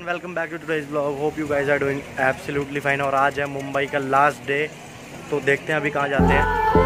Welcome back to today's blog. Hope you guys are doing absolutely fine. और आज है मुंबई का लास्ट डे, तो देखते हैं अभी कहाँ जाते हैं।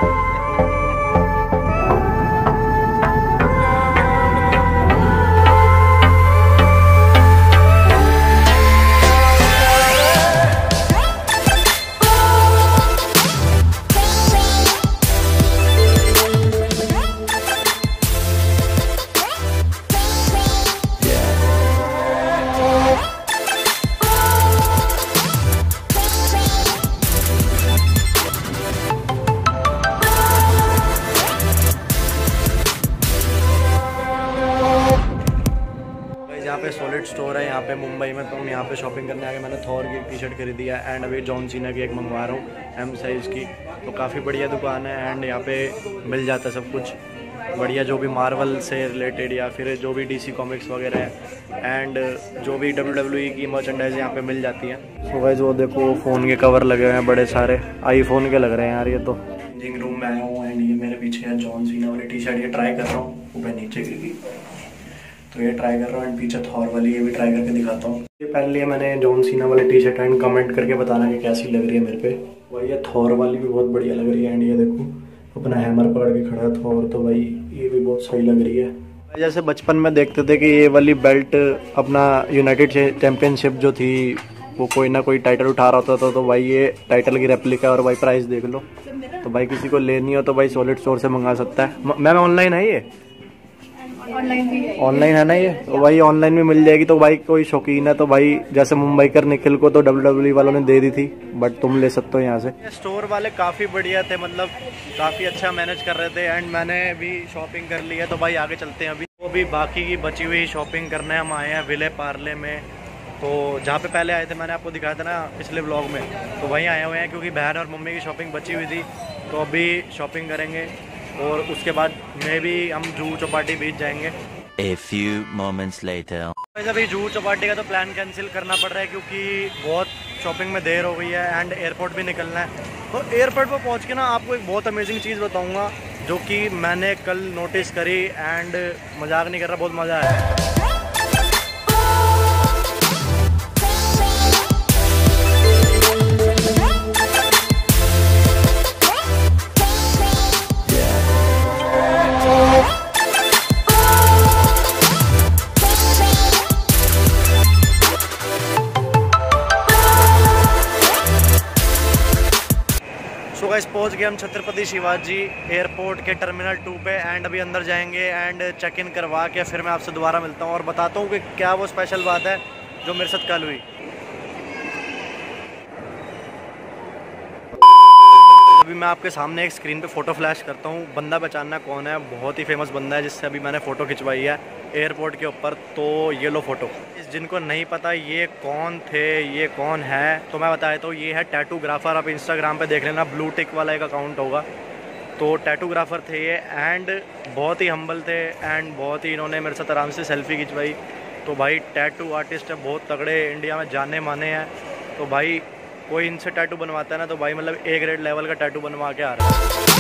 यहाँ पे सॉलिड स्टोर है यहाँ पे मुंबई में, तो हम यहाँ पे शॉपिंग करने आगे। मैंने थॉर की एक टी शर्ट खरीदी है एंड अभी जॉन सीना की एक मंगवा रहा हूँ एम साइज़ की। तो काफ़ी बढ़िया दुकान है एंड यहाँ पे मिल जाता है सब कुछ बढ़िया, जो भी मार्वल से रिलेटेड या फिर जो भी DC कॉमिक्स वगैरह है एंड जो भी WWE की मर्चेंडाइज यहाँ पे मिल जाती है। सो गाइस वो देखो फ़ोन के कवर लगे हुए हैं बड़े सारे, आईफोन के लग रहे हैं यार ये तो। चेंजिंग रूम में आया हूँ एंड ये मेरे पीछे है जॉन सीना वाली टी शर्ट, ये ट्राई कर रहा हूँ। ऊपर नीचे गिर गई तो ये ट्राई कर रहा हूँ एंड पीछे थॉर वाली ये भी ट्राई करके दिखाता हूँ। ये पहन लिया मैंने जॉन सीना वाली टी शर्ट एंड कमेंट करके बताना कि कैसी लग रही है मेरे पे। वही ये थॉर वाली भी बहुत बढ़िया लग रही है एंड ये देखो अपना हैमर पकड़ के खड़ा है थॉर, तो भाई ये भी बहुत सही लग रही है। जैसे बचपन में देखते थे कि ये वाली बेल्ट अपना यूनाइटेड चैम्पियनशिप जो थी वो कोई ना कोई टाइटल उठा रहा होता था, तो भाई ये टाइटल की रेप्लिका है और भाई प्राइस देख लो। तो भाई किसी को लेनी हो तो भाई सॉलिड स्टोर से मंगा सकता है। मैम ऑनलाइन है ये? ऑनलाइन है ना ये? तो भाई ऑनलाइन में मिल जाएगी। तो भाई कोई शौकीन है तो भाई जैसे मुंबई कर निखिल को तो WWE वालों ने दे दी थी, बट तुम ले सकते हो यहाँ से। स्टोर वाले काफ़ी बढ़िया थे, मतलब काफ़ी अच्छा मैनेज कर रहे थे एंड मैंने भी शॉपिंग कर ली है। तो भाई आगे चलते हैं। अभी वो भी बाकी की बची हुई शॉपिंग करने हम आए हैं विले पार्ले में। तो जहाँ पे पहले आए थे मैंने आपको दिखाया था ना पिछले ब्लॉग में, तो वहीं आए हुए हैं क्योंकि बहन और मम्मी की शॉपिंग बची हुई थी। तो अभी शॉपिंग करेंगे और उसके बाद में भी हम जुहू चौपाटी बीच जाएंगे। A few moments later. अभी जुहू चौपाटी का तो प्लान कैंसिल करना पड़ रहा है क्योंकि बहुत शॉपिंग में देर हो गई है एंड एयरपोर्ट भी निकलना है। तो एयरपोर्ट पर पहुंच के ना आपको एक बहुत अमेजिंग चीज़ बताऊंगा जो कि मैंने कल नोटिस करी एंड मजाक नहीं कर रहा, बहुत मज़ा आया। सो गाइस पहुंच गए हम छत्रपति शिवाजी एयरपोर्ट के टर्मिनल 2 पे एंड अभी अंदर जाएंगे एंड चेक इन करवा के फिर मैं आपसे दोबारा मिलता हूं और बताता हूं कि क्या वो स्पेशल बात है जो मेरे साथ कल हुई। अभी मैं आपके सामने एक स्क्रीन पे फ़ोटो फ्लैश करता हूँ, बंदा पहचानना कौन है? बहुत ही फेमस बंदा है जिससे अभी मैंने फ़ोटो खिंचवाई है एयरपोर्ट के ऊपर। तो ये लो फ़ोटो। जिनको नहीं पता ये कौन थे ये कौन है तो मैं बता देता हूँ, ये है टैटूग्राफर। आप इंस्टाग्राम पे देख लेना, ब्लू टिक वाला एक अकाउंट होगा। तो टैटूग्राफर थे ये एंड बहुत ही हम्बल थे एंड बहुत ही इन्होंने मेरे साथ आराम से सेल्फी खिंचवाई। तो भाई टैटू आर्टिस्ट है, बहुत तगड़े, इंडिया में जाने माने हैं। तो भाई कोई इनसे टैटू बनवाता है ना तो भाई मतलब A ग्रेड लेवल का टैटू बनवा के आ रहा है।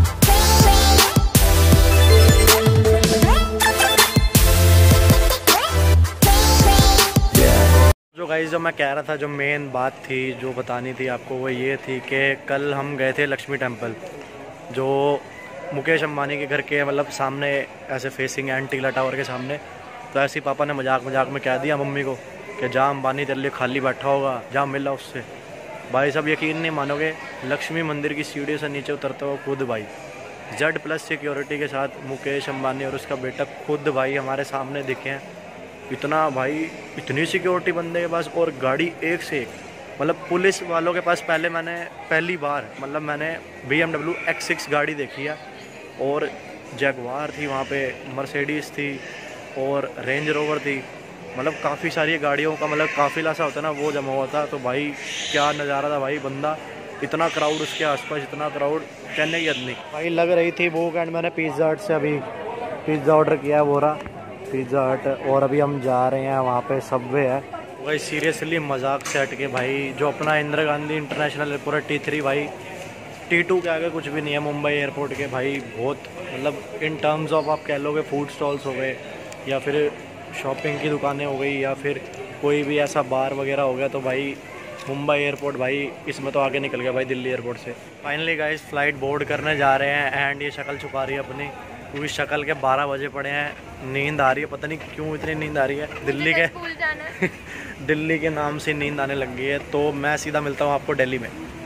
जो गाइस जो मैं कह रहा था, जो मेन बात थी जो बतानी थी आपको वो ये थी कि कल हम गए थे लक्ष्मी टेम्पल, जो मुकेश अंबानी के घर के मतलब सामने ऐसे फेसिंग एंड टीला टावर के सामने। तो ऐसे ही पापा ने मजाक मजाक में कह दिया मम्मी को कि जा अंबानी तेरे लिए खाली बैठा होगा, जा मिला उससे। भाई सब यकीन नहीं मानोगे, लक्ष्मी मंदिर की सीढ़ी से नीचे उतरते हो खुद भाई Z+ सिक्योरिटी के साथ मुकेश अंबानी और उसका बेटा खुद भाई हमारे सामने दिखे हैं। इतना भाई इतनी सिक्योरिटी बंदे के पास और गाड़ी एक से एक, मतलब पुलिस वालों के पास पहली बार मतलब मैंने BMW X6 गाड़ी देखी है और जैगवार थी वहाँ पे, मर्सिडीज़ थी और रेंज रोवर थी। मतलब काफ़ी सारी गाड़ियों का मतलब काफ़िला सा होता है ना वो जमा हुआ था। तो भाई क्या नज़ारा था भाई, बंदा इतना क्राउड उसके आसपास, इतना क्राउड कहने की हद नहीं। भाई लग रही थी भूख एंड मैंने पिज़्ज़ा हट से अभी पिज़्ज़ा ऑर्डर किया है, वो रहा पिज़्ज़ा हट। और अभी हम जा रहे हैं वहाँ पे सबवे है। भाई सीरियसली मजाक से हट के भाई जो अपना इंदिरा गांधी इंटरनेशनल एयरपोर्ट है T3 भाई T2 के आगे कुछ भी नहीं है मुंबई एयरपोर्ट के। भाई बहुत मतलब इन टर्म्स ऑफ आप कह लोगे फूड स्टॉल्स हो गए या फिर शॉपिंग की दुकानें हो गई या फिर कोई भी ऐसा बार वगैरह हो गया तो भाई मुंबई एयरपोर्ट भाई इसमें तो आगे निकल गया भाई दिल्ली एयरपोर्ट से। फाइनली गाइस फ्लाइट बोर्ड करने जा रहे हैं एंड ये शक्ल छुपा रही है अपनी, क्योंकि शक्ल के 12 बजे पड़े हैं, नींद आ रही है, पता नहीं क्यों इतनी नींद आ रही है। दिल्ली के स्कूल जाना है। दिल्ली के नाम से नींद आने लग गई है, तो मैं सीधा मिलता हूँ आपको दिल्ली में।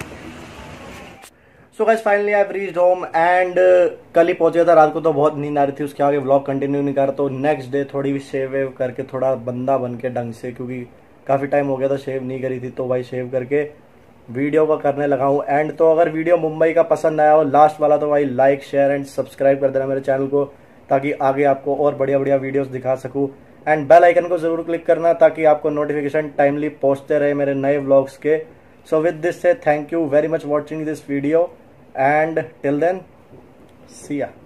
So guys finally I have reached home and कल ही पहुंच गया था, रात को तो बहुत नींद आ रही थी, उसके आगे व्लॉग कंटिन्यू नहीं कर रहा। तो नेक्स्ट डे थोड़ी भी शेव वेव करके थोड़ा बंदा बन के ढंग से, क्योंकि काफ़ी टाइम हो गया था शेव नहीं करी थी, तो भाई शेव करके वीडियो का करने लगा हूँ। एंड तो अगर वीडियो मुंबई का पसंद आया हो लास्ट वाला तो भाई लाइक शेयर एंड सब्सक्राइब कर देना मेरे चैनल को, ताकि आगे आपको और बढ़िया बढ़िया वीडियोस दिखा सकूँ। एंड बेल आइकन को जरूर क्लिक करना ताकि आपको नोटिफिकेशन टाइमली पहुँचते रहे मेरे नए व्लॉग्स के। So with this say thank you very much watching this video and till then see या।